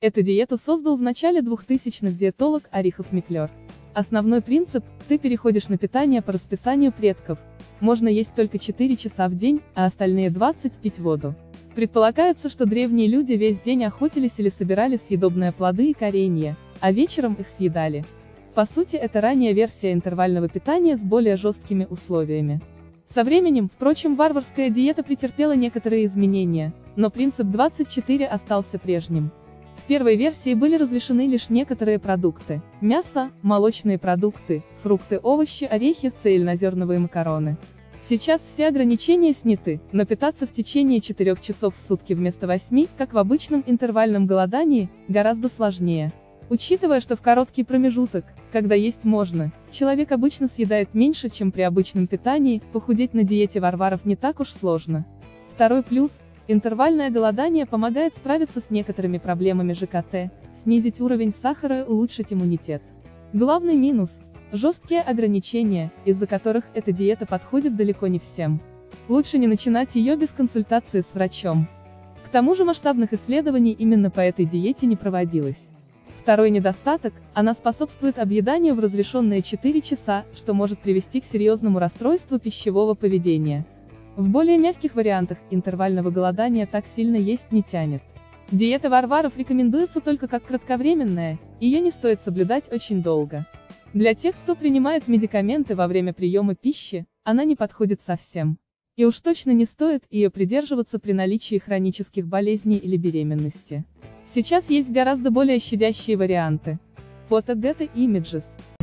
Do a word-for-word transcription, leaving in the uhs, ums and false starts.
Эту диету создал в начале двухтысячных диетолог Орихов Миклер. Основной принцип – ты переходишь на питание по расписанию предков. Можно есть только четыре часа в день, а остальные двадцать – пить воду. Предполагается, что древние люди весь день охотились или собирали съедобные плоды и коренья, а вечером их съедали. По сути, это ранняя версия интервального питания с более жесткими условиями. Со временем, впрочем, варварская диета претерпела некоторые изменения, но принцип двадцать четыре остался прежним. В первой версии были разрешены лишь некоторые продукты – мясо, молочные продукты, фрукты, овощи, орехи, цельнозерновые макароны. Сейчас все ограничения сняты, но питаться в течение четырёх часов в сутки вместо восьми, как в обычном интервальном голодании, гораздо сложнее. Учитывая, что в короткий промежуток, когда есть можно, человек обычно съедает меньше, чем при обычном питании, похудеть на диете варваров не так уж сложно. Второй плюс – интервальное голодание помогает справиться с некоторыми проблемами ЖКТ, снизить уровень сахара и улучшить иммунитет. Главный минус – жесткие ограничения, из-за которых эта диета подходит далеко не всем. Лучше не начинать ее без консультации с врачом. К тому же масштабных исследований именно по этой диете не проводилось. Второй недостаток – она способствует объеданию в разрешенные четыре часа, что может привести к серьезному расстройству пищевого поведения. В более мягких вариантах интервального голодания так сильно есть не тянет. Диета варваров рекомендуется только как кратковременная, ее не стоит соблюдать очень долго. Для тех, кто принимает медикаменты во время приема пищи, она не подходит совсем. И уж точно не стоит ее придерживаться при наличии хронических болезней или беременности. Сейчас есть гораздо более щадящие варианты. Фото Get Images.